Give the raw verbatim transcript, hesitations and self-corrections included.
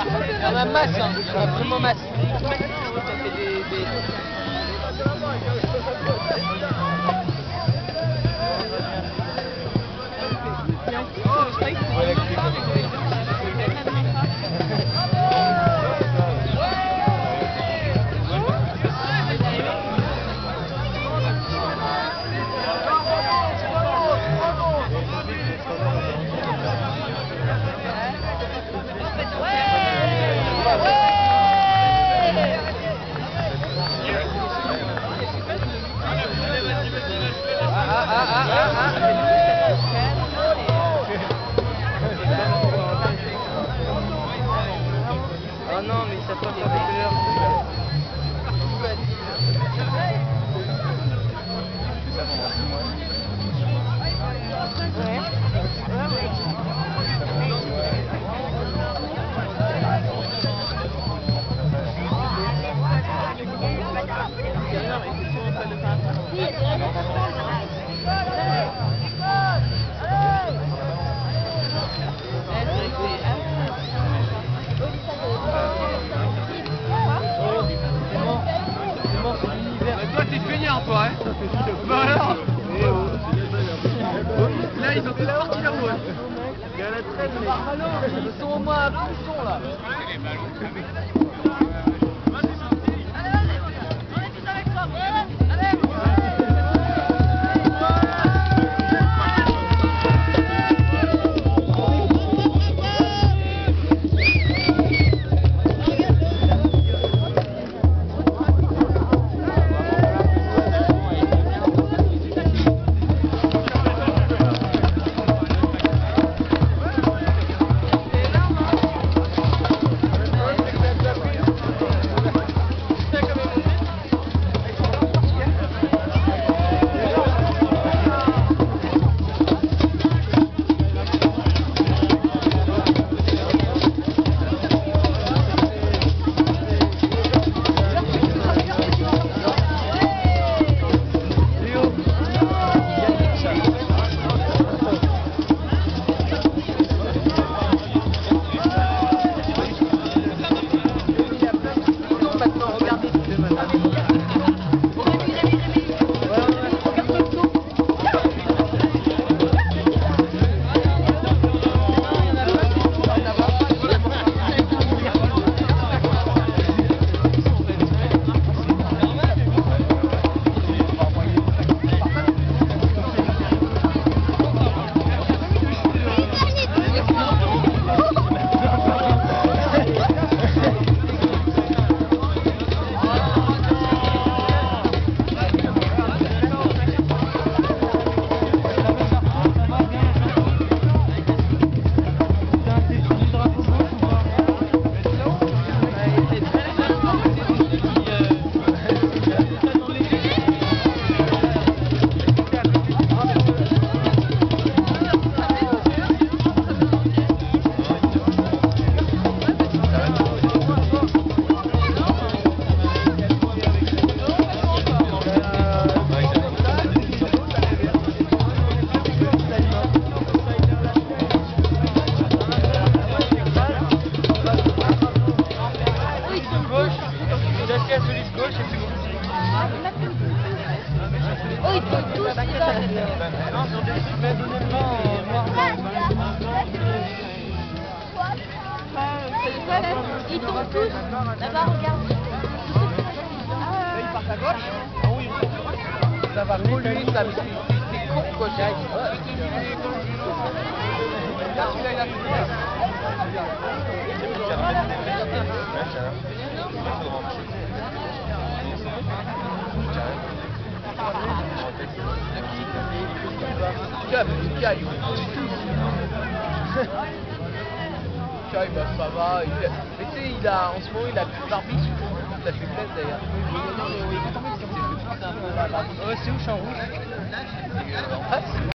Il y en a masse, hein. Il y en a vraiment masse. Ça fait des... des... Ah ah ah ah ah. Oh non, mais ça passe sur les couleurs. Toi t'es feignant toi hein. Bah alors là ils ont tous sorti leur voix. Il y a la traîne, mais ils sont au moins à pousson là. Oh, ils sont tous là. Non, sur des mais honnêtement, noir. Ils tombent tous. Là-bas, regarde. Là, ils partent à gauche. Ah oui, ça va polluer, ça c'est con quoi, j'ai. Là, celui-là, il a Tiens, petit caillou. Tiens, bah, ça va. Il a... Mais tu sais, il a, en ce moment, il a plus de barbie. Ça fait plaisir d'ailleurs. Ouais, c'est où, Champs Rouge? En face.